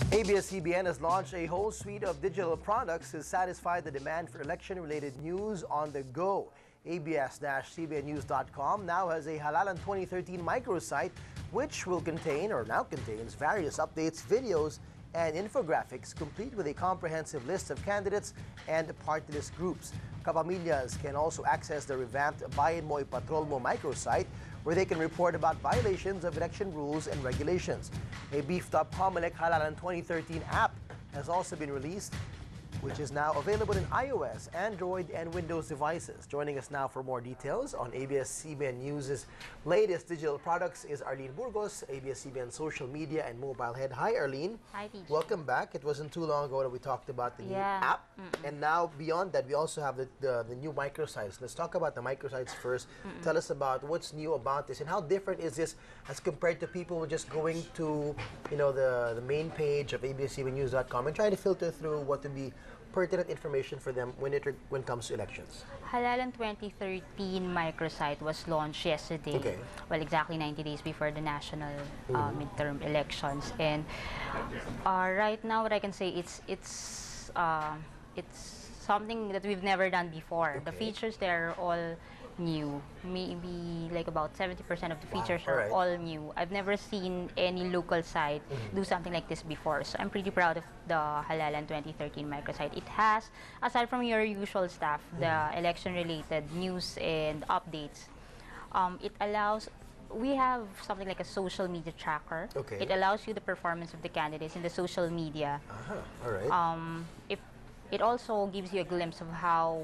ABS-CBN has launched a whole suite of digital products to satisfy the demand for election-related news on the go. ABS-CBNnews.com now has a Halalan 2013 microsite, which will contain, or now contains, various updates, videos, and infographics, complete with a comprehensive list of candidates and party list groups. Kapamilyas can also access the revamped Bayan Mo Patrol Mo microsite, where they can report about violations of election rules and regulations. A beefed-up Comelec Halalan 2013 app has also been released, which is now available in iOS, Android, and Windows devices. Joining us now for more details on ABS-CBN News' latest digital products is Arlene Burgos, ABS-CBN social media and mobile head. Hi, Arlene. Hi, TJ. Welcome back. It wasn't too long ago that we talked about the new app. And now, beyond that, we also have the new microsites. Let's talk about the microsites first. Tell us about what's new about this and how different is this as compared to people just going to, the main page of ABS-CBNnews.com and trying to filter through what would be pertinent information for them when it comes to elections. Halalan 2013 microsite was launched yesterday. Okay. Well, exactly 90 days before the national midterm elections. And right now, what I can say, it's something that we've never done before. Okay. The features there are all new. Maybe like about 70% of the features are all new. I've never seen any local site do something like this before. So I'm pretty proud of the Halalan 2013 microsite. It has, aside from your usual stuff, the election-related news and updates, it allows, we have something like a social media tracker. Okay. It allows you the performance of the candidates in the social media. All right. If it also gives you a glimpse of how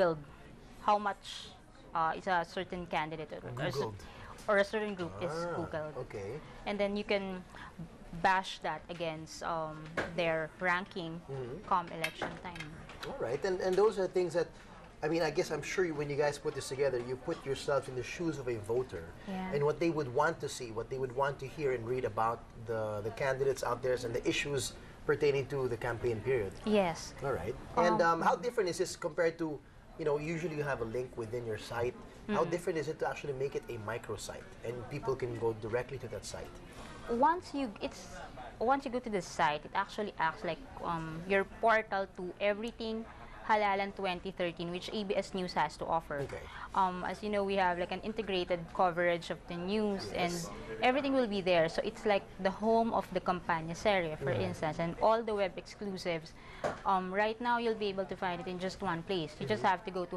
much it's a certain candidate or a certain group is Googled. Okay. And then you can bash that against their ranking come election time. All right. And those are things that, I guess I'm sure when you guys put this together, you put yourselves in the shoes of a voter and what they would want to see, what they would want to hear and read about the candidates out there and the issues pertaining to the campaign period. Yes. All right. And how different is this compared to, usually you have a link within your site. How different is it to actually make it a microsite and people can go directly to that site? Once you go to the site, it actually acts like your portal to everything Halalan 2013, which ABS News has to offer. Okay. As you know, we have like an integrated coverage of the news and everything will be there. So it's like the home of the Campanya Serie, for instance, and all the web exclusives. Right now, you'll be able to find it in just one place. You just have to go to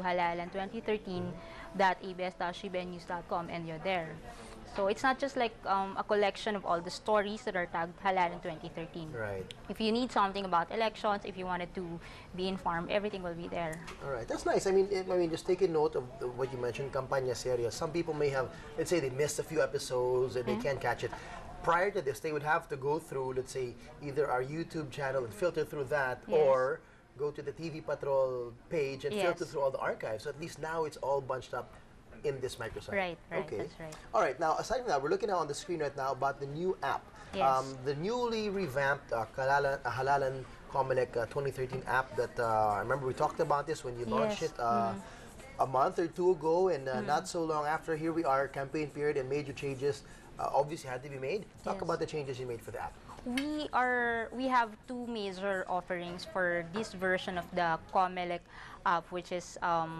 halalan2013.abs-cbnnews.com and you're there. So it's not just like a collection of all the stories that are tagged Halalan 2013. Right. If you need something about elections, if you wanted to be informed, everything will be there. All right, that's nice. I mean, just taking note of what you mentioned, Campanya Serie. Some people may have, let's say, they missed a few episodes and they can't catch it. Prior to this, they would have to go through, let's say, either our YouTube channel and filter through that, or go to the TV Patrol page and filter through all the archives. So at least now it's all bunched up in this microsite. Right, okay. That's right. All right, now aside from that, we're looking now on the screen right now about the new app. Yes. The newly revamped Halalan Comelec 2013 app that I remember we talked about this when you launched it a month or two ago, and not so long after, here we are, campaign period, and major changes obviously had to be made. Talk about the changes you made for the app. We have two major offerings for this version of the Comelec app, which is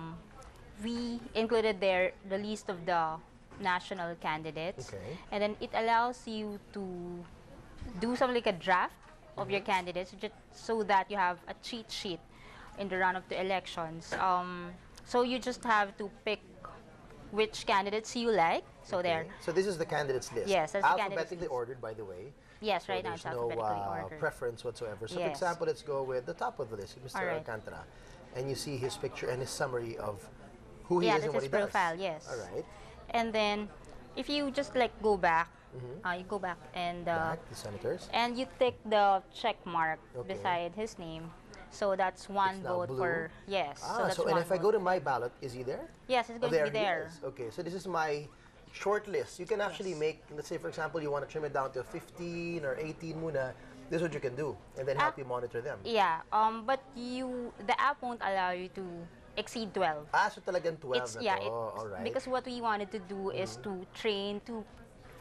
we included there the list of the national candidates, and then it allows you to do something like a draft of your candidates, just so that you have a cheat sheet in the run of the elections. So you just have to pick which candidates you like. So there. So this is the candidates list. Yes, that's alphabetically ordered, by the way. Yes, so right now it's alphabetically ordered. No preference whatsoever. So for example, let's go with the top of the list, Mr. Alcantara, and you see his picture and his summary of who he is and what he does. Yeah, that's his profile, yes. All right. And then, if you just like go back, you go back and the senators, and you tick the check mark beside his name. So that's one vote blue. for yes. So and if I go to my ballot, is he there? Yes, it's going to be there. Okay, so this is my short list. You can actually make, let's say for example, you want to trim it down to 15 or 18 muna. This is what you can do, and then help you monitor them. Yeah. But the app won't allow you to exceed 12. So talagang 12 na to. All right. Because what we wanted to do is to train to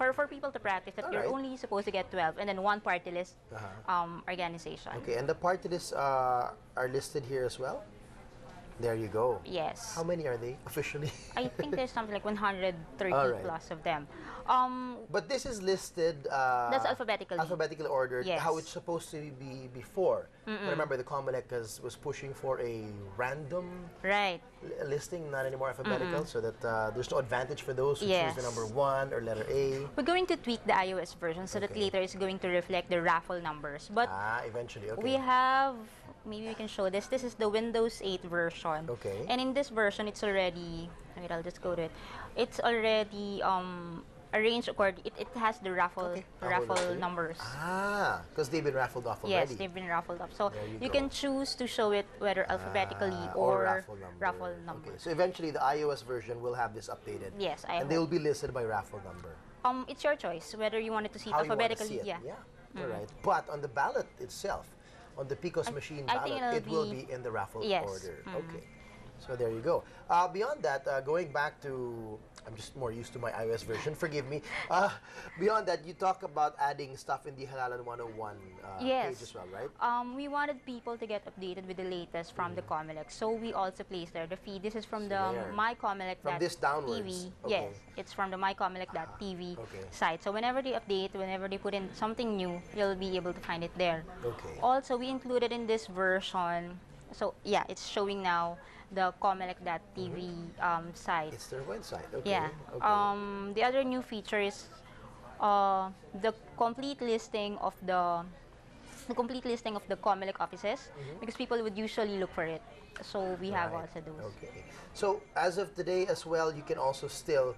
for people to practice that you're only supposed to get 12 and then one party list organization. Okay, and the party lists are listed here as well? There you go. Yes. How many are they officially? I think there's something like 130 plus of them. But this is listed. That's alphabetically ordered. Yes. How it's supposed to be before. But remember, the Comelec was pushing for a random listing, not anymore alphabetical, so that there's no advantage for those who choose the number 1 or letter A. We're going to tweak the iOS version so that later it's going to reflect the raffle numbers. But eventually, okay. we have. Maybe we can show this. This is the Windows 8 version. Okay. And in this version, it's already. Wait, I'll just go to it. It's already arranged according. It has the raffle numbers. Because they've been raffled off already. Yes, they've been raffled off. So you can choose to show it whether alphabetically or raffle number. Okay. So eventually, the iOS version will have this updated. Yes, and they will be listed by raffle number. It's your choice whether you wanted to see it alphabetically. Yeah. All right. But on the ballot itself, on the Picos machine ballot, it will be in the raffle order. Okay. So there you go. Beyond that, going back to, I'm just more used to my iOS version, forgive me. Beyond that, you talk about adding stuff in the Halalan 101 page as well, right? We wanted people to get updated with the latest from the Comelec. So we also placed there the feed. This is from the mycomelec.tv. From this downwards? Yes, it's from the mycomelec.tv site. So whenever they update, whenever they put in something new, you'll be able to find it there. Okay. Also, we included in this version, so yeah, it's showing now the comelec.tv site. It's their website. Okay. Yeah. Okay. The other new feature is the complete listing of the Comelec offices, because people would usually look for it. So we have also those. Okay. So as of today as well, you can also still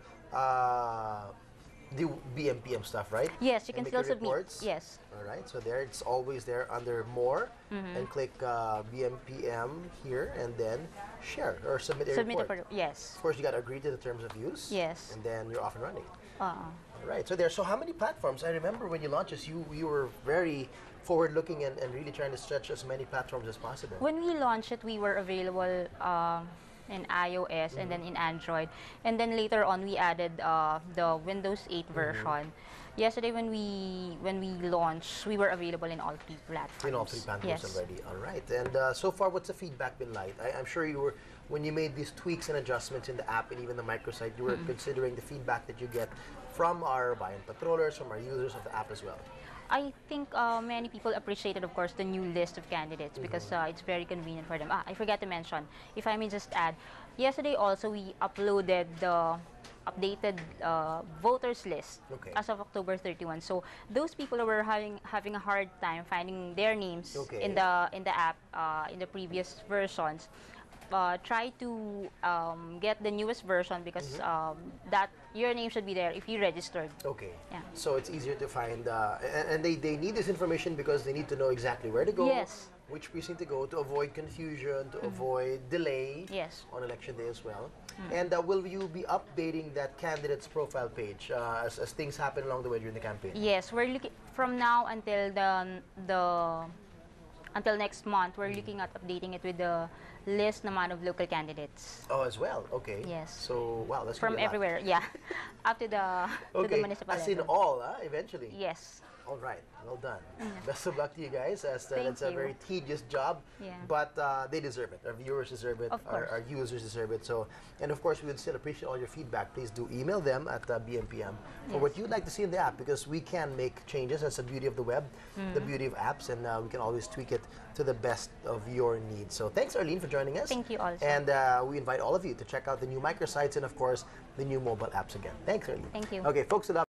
do BMPM stuff, right? Yes, you can still submit. Reports. Yes. All right. So there, it's always there under More, and click BMPM here, and then share or submit a report. Yes. Of course, you got to agree to the terms of use. Yes. And then you're off and running. All right. So there. So how many platforms? I remember when you launched this, you were very forward-looking and really trying to stretch as many platforms as possible. When we launched it, we were available in iOS and then in Android, and then later on we added the Windows 8 version. Yesterday when we launched, we were available in all 3 platforms. In all 3 platforms already. All right. And so far, what's the feedback been like? I'm sure you were, when you made these tweaks and adjustments in the app and even the microsite, you were considering the feedback that you get from our buy-in patrollers, from our users of the app as well. I think many people appreciated, of course, the new list of candidates because it's very convenient for them. I forgot to mention, if I may just add, yesterday also we uploaded the updated voters list as of October 31. So those people who were having a hard time finding their names in the app in the previous versions, try to get the newest version because that your name should be there if you registered. Okay. Yeah. So it's easier to find, and they need this information because they need to know exactly where to go, which precinct to go, to avoid confusion, to avoid delay on election day as well. And will you be updating that candidate's profile page as things happen along the way during the campaign? Yes, we're looking from now until until next month. We're looking at updating it with the list naman of local candidates. Oh, as well. Okay. Yes. So wow, that's from everywhere. Yeah, up to the municipal as level. in all, eventually. Yes. All right, well done. Best of luck to you guys. That's a very tedious job, but they deserve it. Our viewers deserve it. Our users deserve it. So, and of course, we would still appreciate all your feedback. Please do email them at BMPM for what you'd like to see in the app, because we can make changes. That's the beauty of the web, the beauty of apps, and we can always tweak it to the best of your needs. So thanks, Arlene, for joining us. Thank you also. And we invite all of you to check out the new microsites and, of course, the new mobile apps again. Thanks, Arlene. Thank you. Okay, folks.